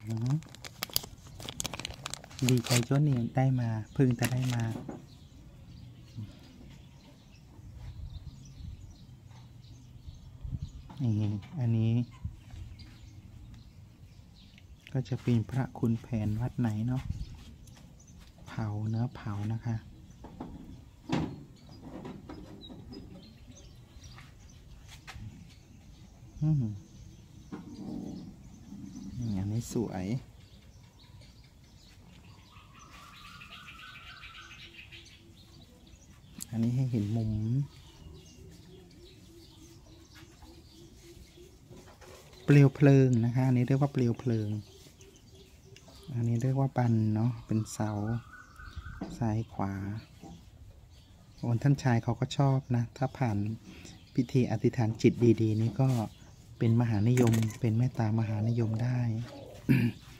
ดีใจจนเนี่ยได้มาเพิ่งจะได้มาอันนี้ก็จะเป็นพระคุณแผนวัดไหนเนาะเผาเนื้อเผานะคะอันนี้สวยอันนี้ให้เห็นมุมเปลวเพลิงนะคะอันนี้เรียกว่าเปลวเพลิงอันนี้เรียกว่าปันเนาะเป็นเสาซ้ายขวาท่านชายเขาก็ชอบนะถ้าผ่านพิธีอธิษฐานจิตดีๆนี่ก็เป็นมหานิยมเป็นเมตตามหานิยมได้